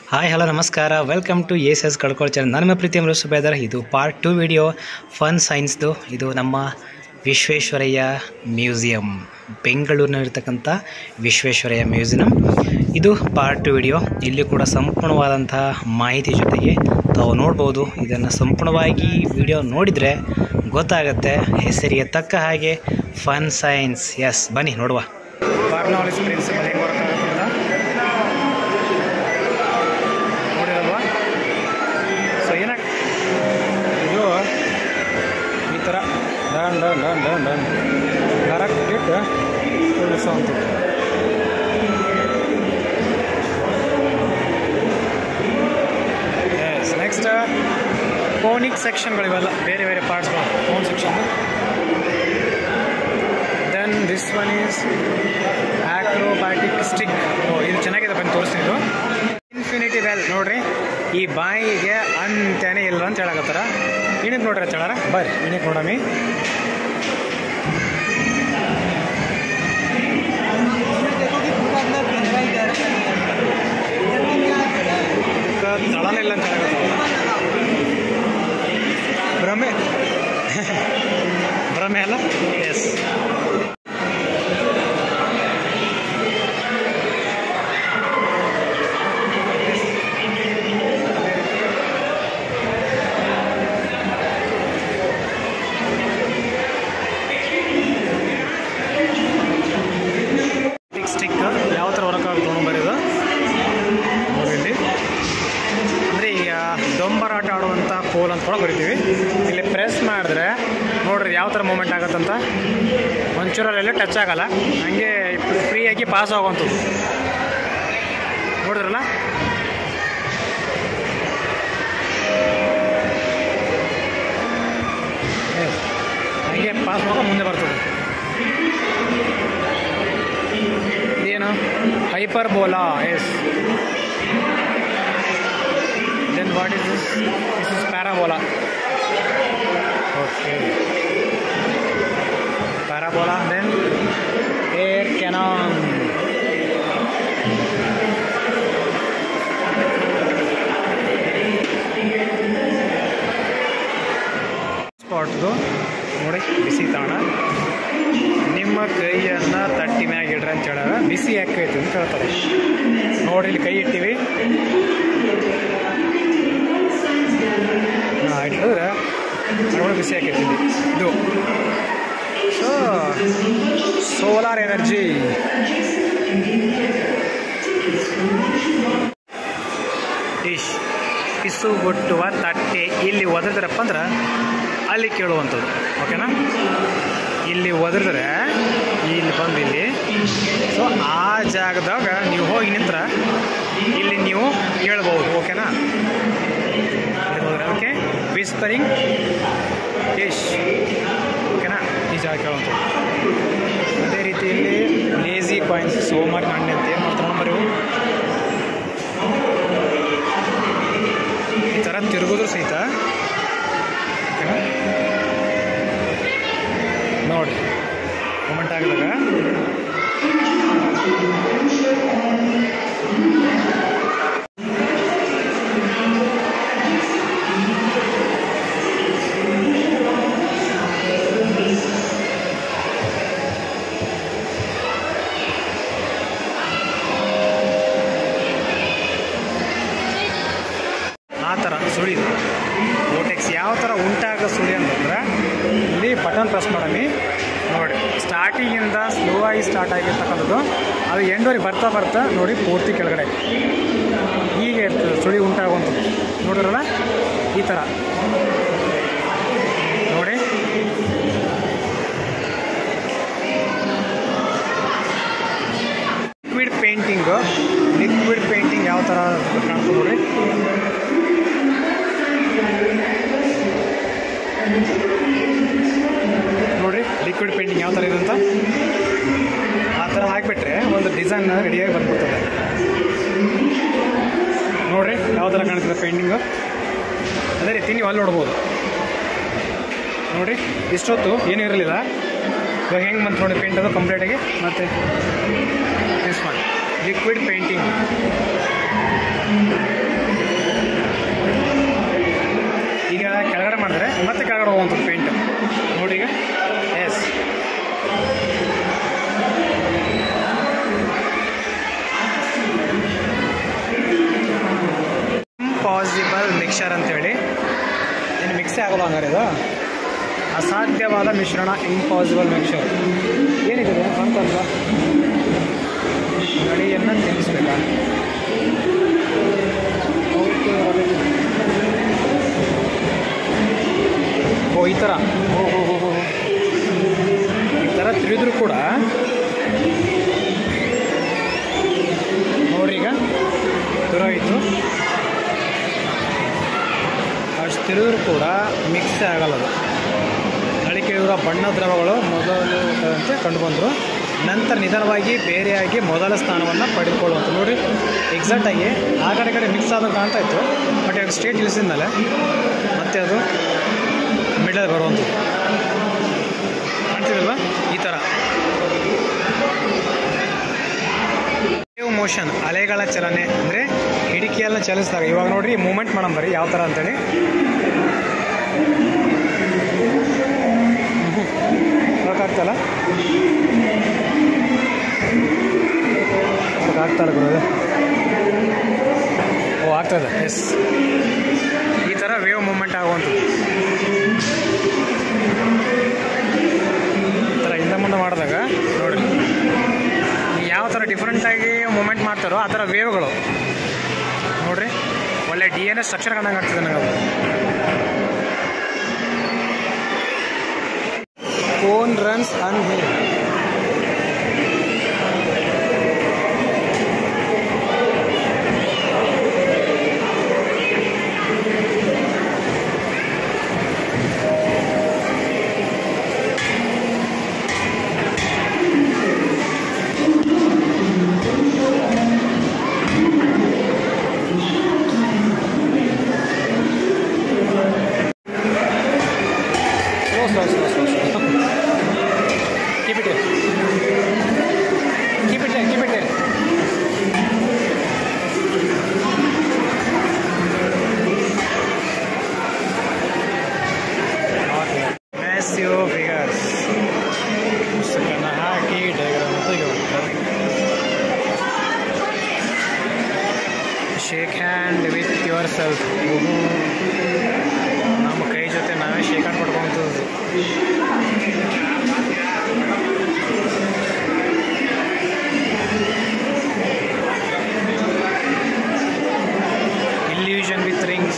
Hi hello ನಮಸ್ಕಾರ, welcome to Acs Kadakol channel. ನನ್ನ ಪ್ರೀತಿಯ ಸುಬೇದರ್. ಇದು ಪಾರ್ಟ್ 2 ವಿಡಿಯೋ ಫನ್ ಸೈನ್ಸ್ದು. ಇದು ನಮ್ಮ ವಿಶ್ವೇಶ್ವರಯ್ಯ ಮ್ಯೂಸಿಯಂ, ಬೆಂಗಳೂರಿನಲ್ಲಿರ್ತಕ್ಕಂಥ ವಿಶ್ವೇಶ್ವರಯ್ಯ ಮ್ಯೂಸಿಯಂ. ಇದು ಪಾರ್ಟ್ 2 ವಿಡಿಯೋ. ಇಲ್ಲಿ ಕೂಡ ಸಂಪೂರ್ಣವಾದಂಥ ಮಾಹಿತಿ ಜೊತೆಗೆ ತಾವು ನೋಡ್ಬೋದು. ಇದನ್ನು ಸಂಪೂರ್ಣವಾಗಿ ವಿಡಿಯೋ ನೋಡಿದರೆ ಗೊತ್ತಾಗುತ್ತೆ. ಹೆಸರಿಗೆ ತಕ್ಕ ಹಾಗೆ ಫನ್ ಸೈನ್ಸ್. ಎಸ್, ಬನ್ನಿ ನೋಡುವ. ಬರ್ನಾಲಿಸ್ ಪ್ರಿನ್ಸಿಪಲ್ ಹೆಂಗೆ ವರ್ಕ್ ಆಗುತ್ತೆ ನೋಡಿರಲ್ವಾ? ಸೊ ಏನಾಗ ಇದು ಈ ಥರ ಡನ್ ಡನ್ ಡನ್ ಡನ್ ಡನ್ ಕರೆಕ್ಟ್ ಇಟ್ಟು ಉಳಿಸೋವಂಥದ್ದು. ಎಸ್, ನೆಕ್ಸ್ಟ್ ಕೋನಿಕ್ ಸೆಕ್ಷನ್ಗಳಿವೆಲ್ಲ, ಬೇರೆ ಬೇರೆ ಪಾರ್ಟ್ಸ್ಗಳು. Cone section. Then this one is acrobatic stick. ಇದು ಚೆನ್ನಾಗಿದೆ, ಬಂದು ತೋರಿಸ್ತೀನಿ. ಇದು ಇನ್ಫಿನಿಟಿ ವೆಲ್ ನೋಡ್ರಿ. ಈ ಬಾಯಿಗೆ ಅಂತಾನೆ ಇಲ್ಲ ಅಂತ ಹೇಳಕತ್ತಾರ. ಇಣಕ್ಕೆ ನೋಡ್ರಿ ಅಂತ ಹೇಳಾರ. ಬರ್ರಿ ಇಣಕ್ಕೆ ನೋಡಮಿ. ತಳನೇ ಇಲ್ಲ ಅಂತ ಹೇಳಕತ್ತಾರ. ಭ್ರಮೆ ಭ್ರಮೆ ಅಲ್ಲ. ಎಸ್, ಸ್ಟಿಕ್ ಯಾವ ಥರ ವರ್ಕ್ ಆಗುತ್ತೆ ತೊಗೊಂಬರಿದು ನೋಡಿ. ಅಂದರೆ ಈಗ ದೊಂಬರಾಟ ಆಡುವಂಥ ಕೋಲ್ ಅಂತ ಕೂಡ ಬರಿತೀವಿ. ಇಲ್ಲಿ ಪ್ರೆಸ್ ಮಾಡಿದ್ರೆ ನೋಡ್ರಿ ಯಾವ ಥರ ಮೂಮೆಂಟ್ ಆಗುತ್ತಂತ. ಒಂಚೂರಲ್ಲೆಲ್ಲ ಟಚ್ ಆಗಲ್ಲ, ಹಂಗೆ ಫ್ರೀಯಾಗಿ ಪಾಸ್ ಆಗುವಂಥದ್ದು. ನೋಡಿದ್ರಲ್ಲ? ಹಂಗೆ ಪಾಸ್ ಆಗ ಮುಂದೆ ಬರ್ತದೆ. ಇದೇನು hyperbola. Yes. Then what is this? This is parabola. Okay, parabola. Then air cannon. ಸ್ಪಾಟ್ದು ನೋಡಿ. ಬಿಸಿ ತಾಣ. ನಿಮ್ಮ ಕೈಯನ್ನು ತಟ್ಟಿ ಮ್ಯಾಗ ಇಡ್ರಿ ಅಂತ ಹೇಳಾರ. ಬಿಸಿ ಯಾಕೈತಿ ಅಂತ ಹೇಳ್ತಾರೆ. ನೋಡ್ರಿ, ಇಲ್ಲಿ ಕೈ ಇಟ್ಟಿವಿ, ಇಟ್ಟಿದ್ರೆ ನೋಡಿ ಬಿಸಿ ಯಾಕೈತಿ. ಇದು ಸೊ ಸೋಲಾರ್ ಎನರ್ಜಿ. ಡಿಶ್ ಪಿಸುಗೊಟ್ಟುವ ತಟ್ಟೆ. ಇಲ್ಲಿ ಒದರಿದ್ರಪ್ಪ ಅಂದ್ರೆ ಅಲ್ಲಿ ಕೇಳುವಂಥದ್ದು. ಓಕೆನಾ? ಇಲ್ಲಿ ಒದರಿದ್ರೆ ಇಲ್ಲಿ ಬಂದು ಇಲ್ಲಿ, ಸೊ ಆ ಜಾಗದಾಗ ನೀವು ಹೋಗಿ ನಿಂತ್ರ ಇಲ್ಲಿ ನೀವು ಕೇಳ್ಬೋದು. ಓಕೆನಾ? Okay, whispering dish. ಓಕೆನಾ? ಈ ಜಾಗ ಕೇಳುವಂಥದ್ದು. ಅದೇ ರೀತಿಯಲ್ಲಿ ಲೇಜಿ ಕಾಯಿನ್ಸ್, ಸೋಮಾರಿ ನಾಣ್ಯ ಅಂತ ಏನು ಮಾಡ್ತಾರೆ ಬರೀ ಈ ಥರ ತಿರುಗೋದ್ರು ಸಹಿತ. ಓಕೆನಾ? ನೋಡಿ ಮೂಮೆಂಟ್ ಆಗಿದಾಗ ಆ ಥರ ಸುಳಿದು ಓಟೆಕ್ಸ್ ಯಾವ ಥರ ಉಂಟಾಗೋ ಸುಳಿ ಅಂತಂದ್ರೆ ಇಲ್ಲಿ ಬಟನ್ ಪ್ರೆಸ್ ಮಾಡಮಿ. ನೋಡಿ, ಸ್ಟಾರ್ಟಿಂಗಿಂದ ಸ್ಲೋ ಆಗಿ ಸ್ಟಾರ್ಟ್ ಆಗಿರ್ತಕ್ಕಂಥದ್ದು ಅದು ಎಂಡವರೆಗೆ ಬರ್ತಾ ಬರ್ತಾ ನೋಡಿ ಪೂರ್ತಿ ಕೆಳಗಡೆ ಹೀಗೆ ಇರ್ತದೆ ಸುಳಿ ಉಂಟಾಗುವಂಥದ್ದು. ನೋಡಿರಲ್ಲ ಈ ಥರ ನೋಡಿ. Liquid painting. ಲಿಕ್ವಿಡ್ ಪೇಂಟಿಂಗ್ ಯಾವ ಥರ ಕಾಣ್ತದೆ ನೋಡಿ. ನೋಡಿರಿ ಲಿಕ್ವಿಡ್ ಪೇಂಟಿಂಗ್ ಯಾವ ಥರ ಇದಂತ. ಆ ಥರ ಹಾಕಿಬಿಟ್ರೆ ಒಂದು ಡಿಸೈನ್ ರೆಡಿಯಾಗಿ ಬಂದ್ಬಿಡ್ತದೆ. ನೋಡಿರಿ ಯಾವ ಥರ ಕಾಣ್ತದೆ ಪೇಂಟಿಂಗು. ಅದೇ ರೀತಿ ನೀವು ಅಲ್ಲಿ ನೋಡ್ಬೋದು. ನೋಡಿರಿ ಇಷ್ಟೊತ್ತು ಏನೂ ಇರಲಿಲ್ಲ, ಇವಾಗ ಹೆಂಗೆ ಬಂತು ನೋಡಿ ಪೇಂಟ್ ಅದು ಕಂಪ್ಲೀಟಾಗಿ. ಮತ್ತು ಮಿಸ್ ಮಾಡಿ ಲಿಕ್ವಿಡ್ ಪೇಂಟಿಂಗ್. ಇಂಪಾಸಿಬಲ್ ಮಿಕ್ಸರ್ ಅಂತೇಳಿ. ಏನು ಮಿಕ್ಸೇ ಆಗೋಲ್ಲ ಹಂಗಾರೆ ಇದು, ಅಸಾಧ್ಯವಾದ ಮಿಶ್ರಣ, ಇಂಪಾಸಿಬಲ್ ಮಿಕ್ಸರ್. ಏನಿದೆ ಕಾಣ್ತಲ್ವಾ? ಗಡಿಯನ್ನು ತಿನ್ನಿಸ್ಬೇಕಾ? ಓ ಈ ಥರ ಈ ಥರ ತಿರುಗಿದ್ರು ಕೂಡ ನೋಡ್ರಿ, ಈಗ ತುರೋಯಿತು. ಅಷ್ಟು ತಿರುಗಿದ್ರು ಕೂಡ ಮಿಕ್ಸ್ ಆಗಲ್ಲ ಅದು. ನಳಿಕೆ ಇವರ ಬಣ್ಣ ದ್ರವಗಳು ಮೊದಲು ಕಂಡುಬಂದರು. ನಂತರ ನಿಧಾನವಾಗಿ ಬೇರೆಯಾಗಿ ಮೊದಲ ಸ್ಥಾನವನ್ನು ಪಡೆದುಕೊಳ್ಳುವಂಥ. ನೋಡಿ ಎಕ್ಸಾಕ್ಟಾಗಿ ಆ ಕಡೆ ಮಿಕ್ಸ್ ಆದಂಗೆ ಕಾಣ್ತಾ ಇತ್ತು, ಬಟ್ ಇವಾಗ ಸ್ಟೇಟ್ ಇಳಿಸಿದ ಮೇಲೆ ಮತ್ತೆ ಅದು ಮಿಡಲ್ ಬರುವಂಥದ್ದು ಕಾಣ್ತಿರಲ್ವ? ಈ ಥರ ವೇವ್ ಮೋಷನ್, ಅಲೆಗಳ ಚಲನೆ ಅಂದರೆ ಹಿಡಿಕೆಯೆಲ್ಲ ಚಲಿಸಿದಾಗ. ಇವಾಗ ನೋಡಿರಿ ಮೂಮೆಂಟ್ ಮಾಡೋಣ ಬರ್ರಿ ಯಾವ ಥರ ಅಂತೇಳಿ. ಆಗ್ತಲ್ಲ ಆಗ್ತಲ್ಲ ಬರೋದು. ಓ ಆಗ್ತದೆ, ಎಸ್. ಈ ಥರ ವೇವ್ ಮೂಮೆಂಟ್ ಆಗುವಂಥದ್ದು. ಈ ಥರ ಹಿಂದೆ ಮುಂದೆ ಮಾಡಿದಾಗ ನೋಡಿ ಯಾವ ಥರ ಡಿಫ್ರೆಂಟಾಗಿ ಮೂಮೆಂಟ್ ಮಾಡ್ತಾರೋ ಆ ಥರ ವೇವ್ಗಳು ನೋಡಿರಿ. ಒಳ್ಳೆ DNA ಸ್ಟ್ರಕ್ಚರ್ ಕಂಡಂಗೆ ಆಗ್ತದೆ ನನಗೆ ಅದು. Phone runs uphill. Keep it there. Keep it there. Keep it there. Okay. Massive figures. ಪುಸ್ತಕನ ಹಾಕಿ ಡಯಾಗ್ರಾಮ್ ತೆಗೆದುಕೊಳ್ಳಿ. Shake hand with yourself. ನಮ್ಮ ಕೈ ಜೊತೆ ನಾವೇ ಶೇಕ್ ಹ್ಯಾಂಡ್ ಕೊಡ್ಕೊಂಥದ್ದು. Illusion with rings.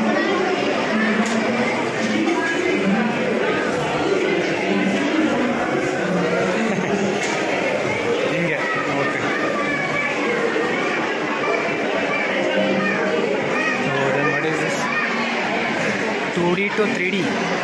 ಹಿಂಗೆ okay. So then what is this? 2D to 3D.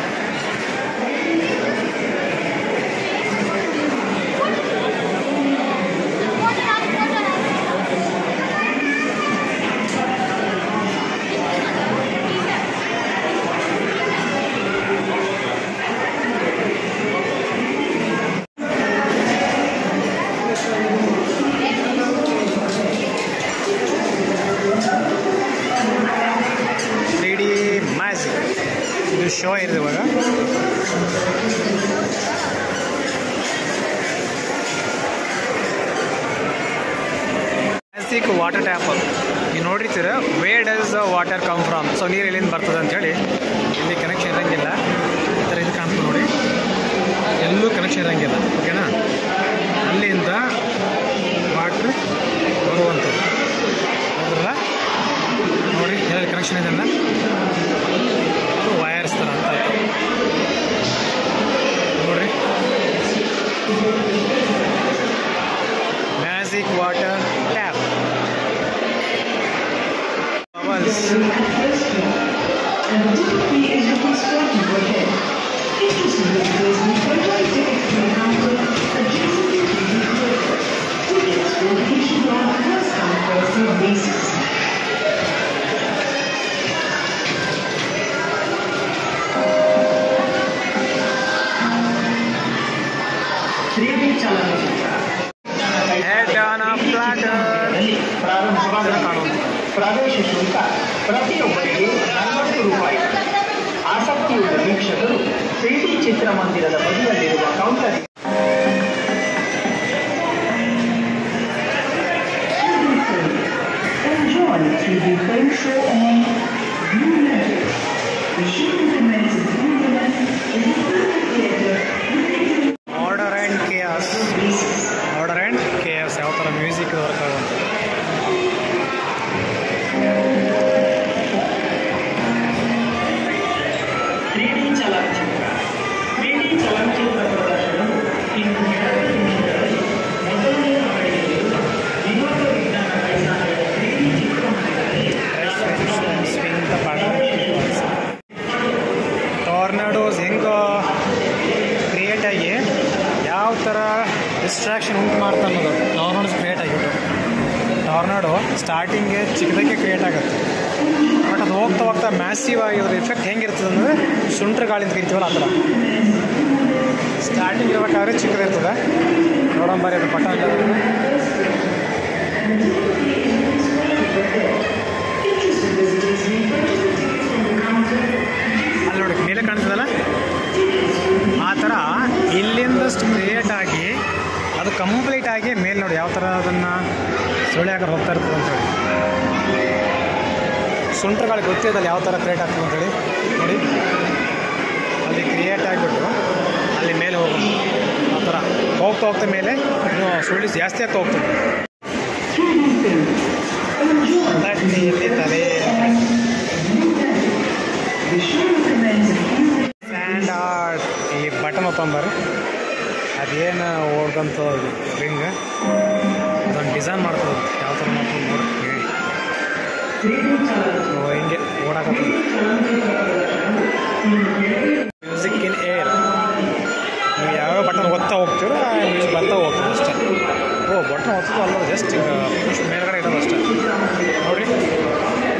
ಇದು ಶೋ ಇದೆ ಇವಾಗ. Magic water tap. ನೀವು ನೋಡಿರ್ತೀರ, where does water come from. So ನೀರು ಎಲ್ಲಿಂದ ಬರ್ತದೆ ಅಂಥೇಳಿ. ಇಲ್ಲಿ ಕನೆಕ್ಷನ್ ಇರೋಂಗಿಲ್ಲ. ಈ ಥರ ಇದು ಕಾಣ್ತದೆ ನೋಡಿ, ಎಲ್ಲೂ ಕನೆಕ್ಷನ್ ಇರೋಂಗಿಲ್ಲ. ಓಕೆನಾ? ಅಲ್ಲಿಂದ ವಾಟ್ರ್ ಬರುವಂಥದ್ದು ಹೌದಲ್ಲ. ನೋಡಿ ಎಲ್ಲೆಲ್ಲಿ ಕನೆಕ್ಷನ್ ಇದೆ ಅಲ್ಲ, ವೈರ್ಸ್ ಥರ ಅಂತ ಆಯಿತು ನೋಡಿರಿ. Magic water tap. ಬಬಲ್ಸ್. ಪ್ರವೇಶ ಶುಲ್ಕ ಪ್ರತಿಯೊಬ್ಬರಿಗೆ 40 ರೂಪಾಯಿ. ಆಸಕ್ತಿಯುಳ್ಳ ವೀಕ್ಷಕರು 3D ಚಿತ್ರಮಂದಿರದ ಬದಿಯಲ್ಲಿರುವ counter Enjoy 3D film show and order and chaos ಯಾವ ಥರ ಮ್ಯೂಸಿಕ್ ವರ್ಕ್ ಆಗುವಂಥ 3D ಚಲನಚಿತ್ರ ಪ್ರದರ್ಶನವು ಇಂದು ನಿಮಿಷಗಳಲ್ಲಿ ಮೊದಲನೆಯ ಮಳಿಗೆಯಲ್ಲಿರುವ ವಿನೋದ ವಿಜ್ಞಾನ ಮೈದಾನದ 3D ಚಿತ್ರಮಂದಿರದಲ್ಲಿ ಟಾರ್ನಾಡೋಸ್ ಹೆಂಗೆ ಕ್ರಿಯೇಟ್ ಆಗಿ ಯಾವ ಥರ ಡಿಸ್ಟ್ರಾಕ್ಷನ್ ಉಂಟು ಮಾಡ್ತಾ ಅನ್ನೋದು ಟಾರ್ನಾಡೋಸ್ ಕ್ರಿಯೇಟ್ ಆಗಿಬಿಟ್ಟು ಟಾರ್ನಾಡೋ ಸ್ಟಾರ್ಟಿಂಗ್ಗೆ ಚಿಕ್ಕದಕ್ಕೆ ಕ್ರಿಯೇಟ್ ಆಗುತ್ತೆ ಬಟ್ ಅದು ಹೋಗ್ತಾ ಮ್ಯಾಸಿವ್ ಆಗಿ ಅದ್ರ ಎಫೆಕ್ಟ್ ಹೆಂಗಿರ್ತದೆ ಅಂದರೆ ಸುಂಟ್ರ ಗಾಳಿ ಅಂತ ಕರಿತೀವಲ್ಲ ಆ ಥರ ಸ್ಟಾರ್ಟಿಂಗ್ ಇರ್ಬೇಕಾದ್ರೆ ಚಿಕ್ಕದಿರ್ತದೆ ನೋಡಂಬರಿ ಅದು ಪಟ ಅಲ್ಲಿ ನೋಡಿ ಮೇಲೆ ಕಾಣ್ತದಲ್ಲ ಆ ಥರ ಇಲ್ಲಿಂದಷ್ಟು ಕ್ರಿಯೇಟ್ ಆಗಿ ಅದು ಕಂಪ್ಲೀಟ್ ಆಗಿ ಮೇಲೆ ನೋಡಿ ಯಾವ ಥರ ಅದನ್ನು ಸುಳಿ ಹಾಕಿ ಹೋಗ್ತಾ ಇರ್ತದೆ ಅಂತೇಳಿ ಸುಂಟ್ರಗಳು ಗೊತ್ತಿದ್ದಲ್ಲ ಯಾವ ಥರ ಕ್ರಿಯೇಟ್ ಆಗ್ತದೆ ಅಂತೇಳಿ ನೋಡಿ ಅಲ್ಲಿ ಕ್ರಿಯೇಟ್ ಆಗಿಬಿಟ್ಟು ಅಲ್ಲಿ ಮೇಲೆ ಹೋಗೋದು ಆ ಥರ ಹೋಗ್ತಾ ಮೇಲೆ ಇನ್ನೂ ಸುಳ್ಳಿ ಜಾಸ್ತಿ ಆಗ್ತಾ ಹೋಗ್ತದೆ ಎಲ್ಲಿದ್ದಾರೆ ಸ್ಟ್ಯಾಂಡ್ ಆರ್ಟ್ ಈ ಬಟನ್ ತೊಂಬಾರಿ ಅದೇನು ಓಡ್ದಂಥ ರಿಂಗ್ ಅದೊಂದು ಡಿಸೈನ್ ಮಾಡ್ತದೆ ಯಾವ ಥರ ಮಾಡ್ತದೆ ನೋಡಿ ಹೇಳಿ ಹಿಂಗೆ ಓಡಾಕತ್ತದ ಮ್ಯೂಸಿಕ್ ಇನ್ ಏರ್ ನೀವು ಯಾವ್ಯಾವ ಬಟನ್ ಒತ್ತಾ ಹೋಗ್ತೀರೋ ಆ ಮ್ಯೂಸಿಕ್ ಬರ್ತಾ ಹೋಗ್ತದೆ ಅಷ್ಟೇ ಬಟನ್ ಒತ್ತದ ಅಲ್ಲ ಜಸ್ಟ್ ಮೇಲ್ಗಡೆ ಇಡೋದು ಅಷ್ಟೇ ನೋಡಿರಿ